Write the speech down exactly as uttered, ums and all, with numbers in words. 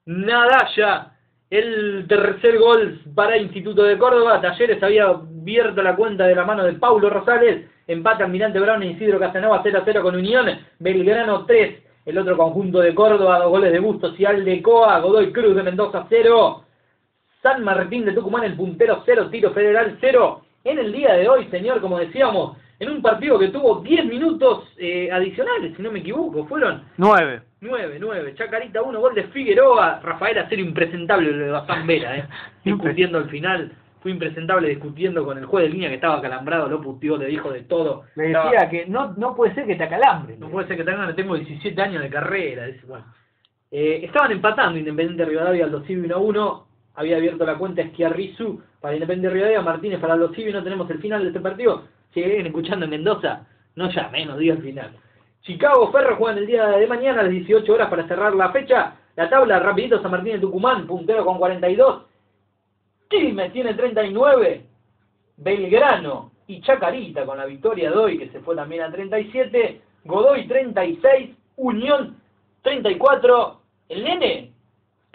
Nadalla. El tercer gol para Instituto de Córdoba. Talleres había abierto la cuenta de la mano de Paulo Rosales. Empata Almirante Brown e Isidro Casanova cero a cero con Unión. Belgrano tres. El otro conjunto de Córdoba, dos goles de Bustos y Aldecoa. Godoy Cruz de Mendoza cero. San Martín de Tucumán, el puntero cero. Tiro Federal cero. En el día de hoy, señor, como decíamos, en un partido que tuvo diez minutos eh, adicionales, si no me equivoco, fueron nueve. nueve, nueve. Chacarita uno, gol de Figueroa. Rafael Acero impresentable, lo de Bazán Vera, eh. discutiendo al final. Fue impresentable discutiendo con el juez de línea que estaba acalambrado, lo puteó, le dijo de todo. Le decía estaba... que no, no puede ser que te acalambre. No puede ser que te acalambre, tengo diecisiete años de carrera. Dice, bueno. eh, estaban empatando Independiente Rivadavia al Aldosivi uno a uno. Había abierto la cuenta Schiarrizu para Independiente Rivadavia, Martínez para Aldosivi. No tenemos el final de este partido. Si siguen escuchando en Mendoza, no llamen, no diga el final. Chicago Ferro juegan el día de mañana a las dieciocho horas para cerrar la fecha. La tabla, rapidito, San Martín de Tucumán, puntero con cuarenta y dos. Quilmes tiene treinta y nueve. Belgrano y Chacarita con la victoria de hoy, que se fue también a treinta y siete. Godoy treinta y seis. Unión treinta y cuatro. El nene